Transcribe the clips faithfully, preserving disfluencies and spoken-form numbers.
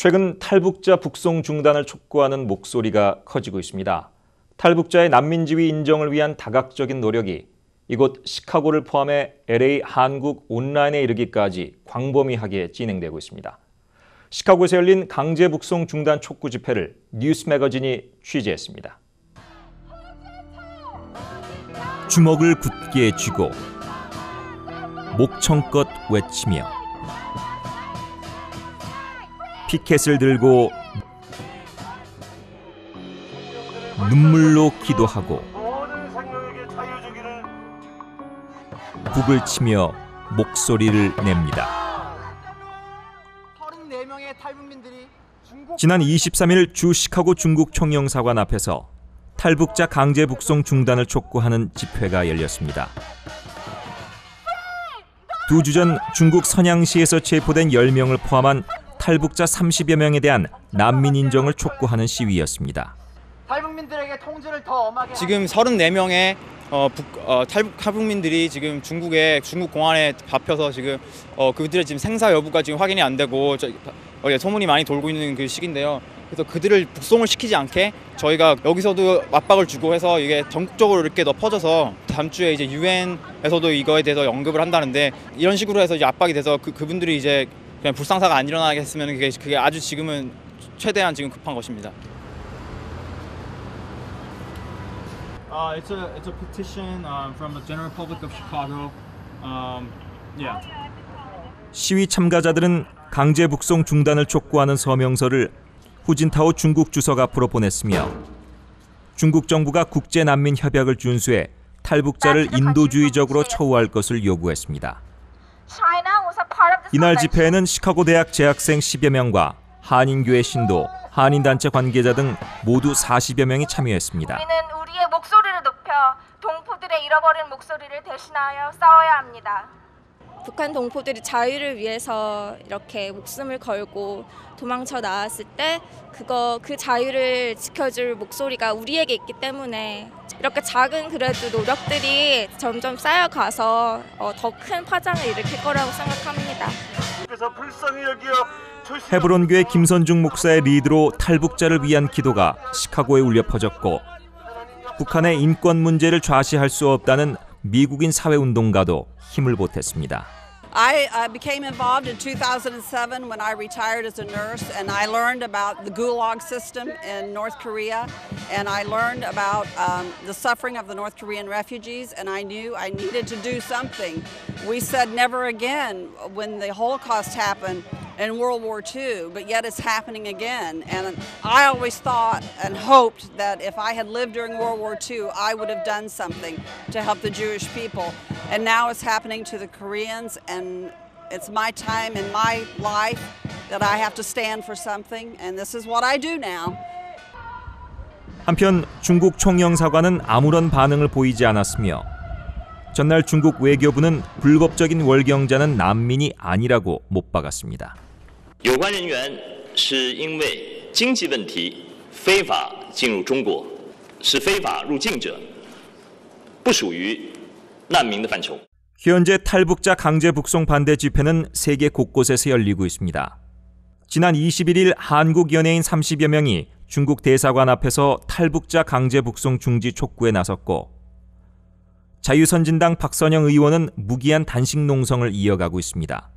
최근 탈북자 북송 중단을 촉구하는 목소리가 커지고 있습니다. 탈북자의 난민 지위 인정을 위한 다각적인 노력이 이곳 시카고를 포함해 엘에이 한국 온라인에 이르기까지 광범위하게 진행되고 있습니다. 시카고에서 열린 강제 북송 중단 촉구 집회를 뉴스 매거진이 취재했습니다. 주먹을 굳게 쥐고 목청껏 외치며 피켓을 들고 눈물로 기도하고 북을 치며 목소리를 냅니다. 지난 이십삼 일 주 시카고 중국 총영사관 앞에서 탈북자 강제 북송 중단을 촉구하는 집회가 열렸습니다. 두 주 전 중국 선양시에서 체포된 열 명을 포함한 탈북자 삼십여 명에 대한 난민 인정을 촉구하는 시위였습니다. 탈북민들에게 통제를 더 엄하게 지금 서른네 명의 어, 북, 어, 탈북 탈북민들이 지금 중국에 중국 공안에 잡혀서 지금 어, 그들의 지금 생사 여부가 지금 확인이 안 되고 저, 어, 소문이 많이 돌고 있는 그 시기인데요. 그래서 그들을 북송을 시키지 않게 저희가 여기서도 압박을 주고 해서 이게 전국적으로 이렇게 더 퍼져서 다음 주에 이제 유엔에서도 이거에 대해서 언급을 한다는데 이런 식으로 해서 이제 압박이 돼서 그 그분들이 이제 그냥 불상사가 안 일어나게 했으면 그게 그게 아주 지금은 최대한 지금 급한 것입니다. Uh, it's a it's a petition um, from the General Public of Chicago. Um, yeah. 시위 참가자들은 강제 북송 중단을 촉구하는 서명서를 후진타오 중국 주석 앞으로 보냈으며 중국 정부가 국제 난민 협약을 준수해 탈북자를 인도주의적으로 처우할 것을 요구했습니다. 이날 집회에는 시카고 대학 재학생 십여 명과 한인교회 신도, 한인단체 관계자 등 모두 사십여 명이 참여했습니다. 우리는 우리의 목소리를 높여 동포들의 잃어버린 목소리를 대신하여 싸워야 합니다. 북한 동포들이 자유를 위해서 이렇게 목숨을 걸고 도망쳐 나왔을 때 그거 그 자유를 지켜줄 목소리가 우리에게 있기 때문에 이렇게 작은 그래도 노력들이 점점 쌓여가서 어, 더 큰 파장을 일으킬 거라고 생각합니다. 헤브론 교회 김선중 목사의 리드로 탈북자를 위한 기도가 시카고에 울려 퍼졌고 북한의 인권 문제를 좌시할 수 없다는 미국인 사회운동가도 힘을 보탰습니다. I uh, became involved in two thousand seven when I retired as a nurse, and I learned about the Gulag system in North Korea, and I learned about um, the suffering of the North Korean refugees, and I knew I needed to do something. We said never again when the Holocaust happened in World War Two, but yet it's happening again. And I always thought and hoped that if I had lived during World War Two, I would have done something to help the Jewish people. And now it's happening to the Koreans, and it's my time in my life that I have to stand for something, and this is what I do now. 한편 중국 총영사관은 아무런 반응을 보이지 않았으며 전날 중국 외교부는 불법적인 월경자는 난민이 아니라고 못 박았습니다. 有关人员是因为经济问题非法进入中国，是非法入境者，不属于难民的范畴. 현재 탈북자 강제 북송 반대 집회는 세계 곳곳에서 열리고 있습니다. 지난 이십일 일 한국 연예인 삼십여 명이 중국 대사관 앞에서 탈북자 강제 북송 중지 촉구에 나섰고 자유선진당 박선영 의원은 무기한 단식 농성을 이어가고 있습니다.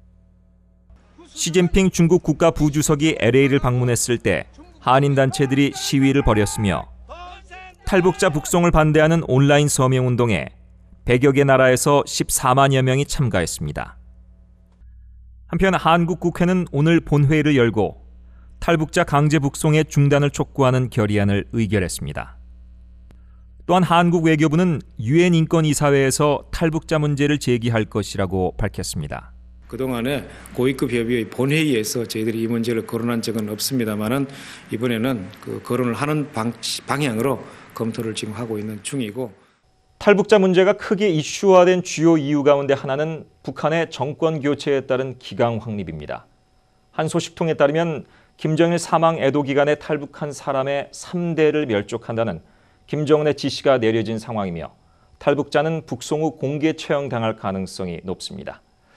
시진핑 중국 국가 부주석이 엘에이를 방문했을 때 한인단체들이 시위를 벌였으며 탈북자 북송을 반대하는 온라인 서명운동에 백여 개 나라에서 십사만여 명이 참가했습니다. 한편 한국 국회는 오늘 본회의를 열고 탈북자 강제 북송의 중단을 촉구하는 결의안을 의결했습니다. 또한 한국 외교부는 유엔 인권이사회에서 탈북자 문제를 제기할 것이라고 밝혔습니다. 그동안에 고위급 협의회 본회의에서 저희들이 이 문제를 거론한 적은 없습니다만은 이번에는 그 거론을 하는 방, 방향으로 검토를 지금 하고 있는 중이고 탈북자 문제가 크게 이슈화된 주요 이유 가운데 하나는 북한의 정권 교체에 따른 기강 확립입니다. 한 소식통에 따르면 김정일 사망 애도 기간에 탈북한 사람의 삼 대를 멸족한다는 김정은의 지시가 내려진 상황이며 탈북자는 북송 후 공개 처형당할 가능성이 높습니다.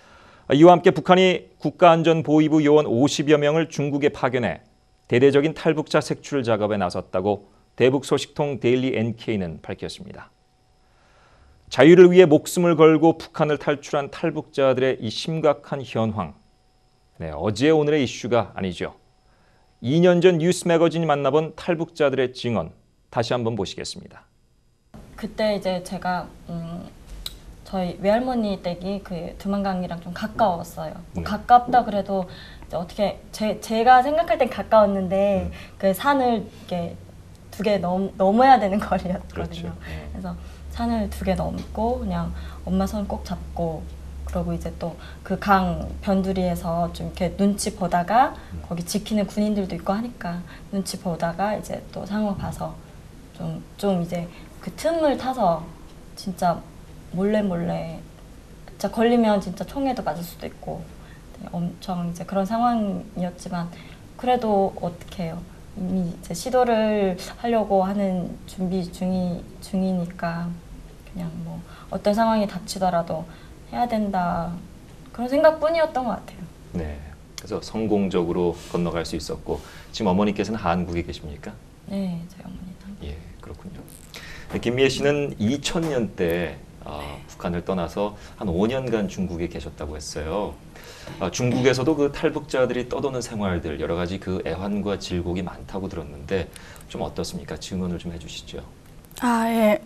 이와 함께 북한이 국가안전보위부 요원 오십여 명을 중국에 파견해 대대적인 탈북자 색출 작업에 나섰다고 대북 소식통 데일리 엔케이는 밝혔습니다. 자유를 위해 목숨을 걸고 북한을 탈출한 탈북자들의 이 심각한 현황. 네, 어제 오늘의 이슈가 아니죠. 이 년 전 뉴스 매거진이 만나본 탈북자들의 증언 다시 한번 보시겠습니다. 그때 이제 제가 음, 저희 외할머니 댁이 그 두만강이랑 좀 가까웠어요. 뭐 네. 가깝다 그래도 이제 어떻게 제, 제가 생각할 땐 가까웠는데 음. 그 산을 이렇게 두 개 넘 넘어야 되는 거리였거든요. 그렇죠. 네. 그래서 산을 두 개 넘고 그냥 엄마 손 꼭 잡고 그러고 이제 또 그 강 변두리에서 좀 이렇게 눈치 보다가 거기 지키는 군인들도 있고 하니까 눈치 보다가 이제 또 상어 봐서 좀 좀 이제 그 틈을 타서 진짜 몰래 몰래 진짜 걸리면 진짜 총에도 맞을 수도 있고 엄청 이제 그런 상황이었지만 그래도 어떻게 해요? 이미 이제 시도를 하려고 하는 준비 중이 중이니까 그냥 뭐 어떤 상황이 닥치더라도 해야 된다 그런 생각뿐이었던 것 같아요. 네, 그래서 성공적으로 건너갈 수 있었고 지금 어머니께서는 한국에 계십니까? 네, 저희 어머니는. 예, 그렇군요. 김미애 씨는 이천 년대 어, 북한을 떠나서 한 오 년간 중국에 계셨다고 했어요. 어, 중국에서도 그 탈북자들이 떠도는 생활들 여러 가지 그 애환과 질곡이 많다고 들었는데 좀 어떻습니까? 증언을 좀 해주시죠. 아 예.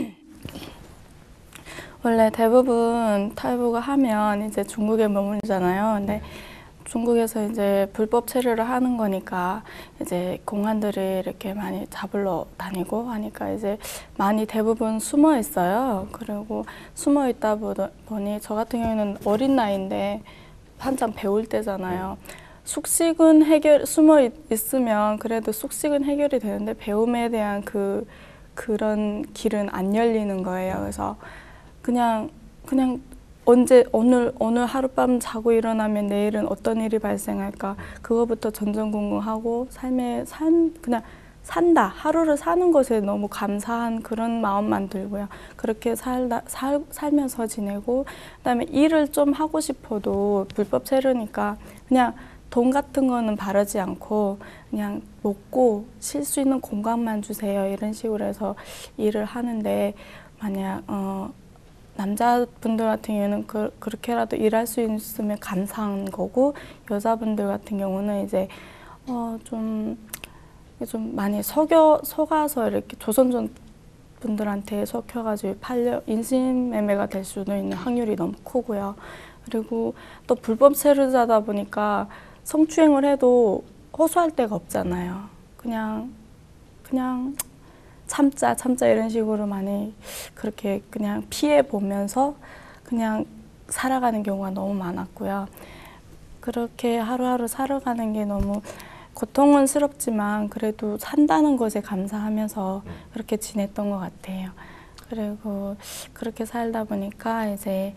원래 대부분 탈북을 하면 이제 중국에 머물잖아요. 근데 중국에서 이제 불법 체류를 하는 거니까 이제 공안들이 이렇게 많이 잡으러 다니고 하니까 이제 많이 대부분 숨어 있어요. 그리고 숨어 있다 보니 저 같은 경우에는 어린 나이인데 한참 배울 때잖아요. 숙식은 해결 숨어 있, 있으면 그래도 숙식은 해결이 되는데 배움에 대한 그 그런 길은 안 열리는 거예요. 그래서 그냥 그냥 언제 오늘 오늘 하룻밤 자고 일어나면 내일은 어떤 일이 발생할까 그거부터 전전긍긍하고 삶에 산 그냥 산다 하루를 사는 것에 너무 감사한 그런 마음만 들고요. 그렇게 살다 살, 살면서 지내고 그다음에 일을 좀 하고 싶어도 불법 체류니까 그냥 돈 같은 거는 바르지 않고 그냥 먹고 쉴 수 있는 공간만 주세요 이런 식으로 해서 일을 하는데 만약 어. 남자분들 같은 경우는 그, 그렇게라도 일할 수 있으면 감사한 거고 여자분들 같은 경우는 이제 어, 좀, 좀 많이 속여, 속아서 이렇게 조선족 분들한테 속여가지고 팔려 인신매매가 될 수도 있는 확률이 너무 크고요. 그리고 또 불법 체류자다 보니까 성추행을 해도 호소할 데가 없잖아요. 그냥 그냥 참자 참자 이런 식으로 많이 그렇게 그냥 피해 보면서 그냥 살아가는 경우가 너무 많았고요. 그렇게 하루하루 살아가는 게 너무 고통은 스럽지만 그래도 산다는 것에 감사하면서 그렇게 지냈던 것 같아요. 그리고 그렇게 살다 보니까 이제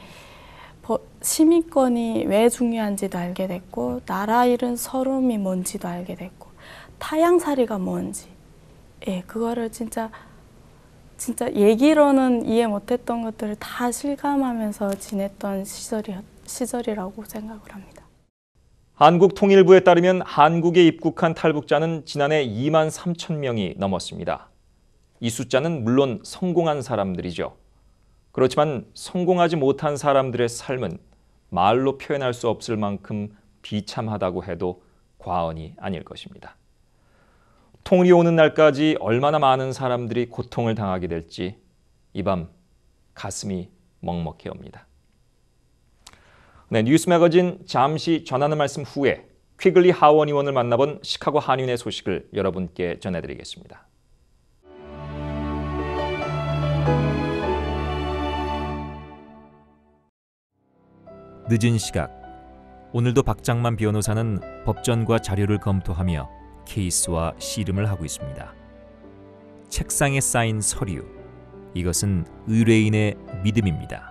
시민권이 왜 중요한지도 알게 됐고 나라 잃은 서름이 뭔지도 알게 됐고 타향살이가 뭔지 예, 그거를 진짜 진짜 얘기로는 이해 못했던 것들을 다 실감하면서 지냈던 시절이, 시절이라고 생각을 합니다. 한국통일부에 따르면 한국에 입국한 탈북자는 지난해 이만 삼천 명이 넘었습니다. 이 숫자는 물론 성공한 사람들이죠. 그렇지만 성공하지 못한 사람들의 삶은 말로 표현할 수 없을 만큼 비참하다고 해도 과언이 아닐 것입니다. 통일이 오는 날까지 얼마나 많은 사람들이 고통을 당하게 될지 이 밤 가슴이 먹먹해 옵니다. 네, 뉴스 매거진 잠시 전하는 말씀 후에 퀴글리 하원 의원을 만나본 시카고 한인회 소식을 여러분께 전해드리겠습니다. 늦은 시각, 오늘도 박장만 변호사는 법전과 자료를 검토하며 케이스와 씨름을 하고 있습니다. 책상에 쌓인 서류, 이것은 의뢰인의 믿음입니다.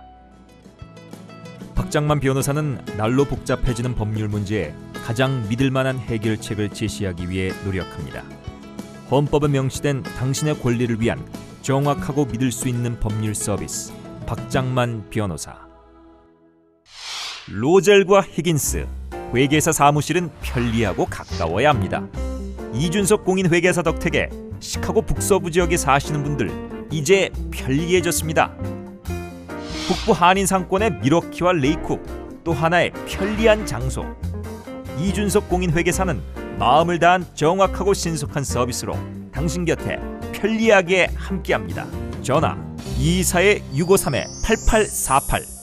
박장만 변호사는 날로 복잡해지는 법률 문제에 가장 믿을 만한 해결책을 제시하기 위해 노력합니다. 헌법에 명시된 당신의 권리를 위한 정확하고 믿을 수 있는 법률 서비스, 박장만 변호사. 로젤과 히긴스, 회계사 사무실은 편리하고 가까워야 합니다. 이준석 공인 회계사 덕택에 시카고 북서부 지역에 사시는 분들 이제 편리해졌습니다. 북부 한인 상권의 미러키와 레이쿡, 또 하나의 편리한 장소. 이준석 공인 회계사는 마음을 다한 정확하고 신속한 서비스로 당신 곁에 편리하게 함께합니다. 전화 이사의 육오삼 팔팔사팔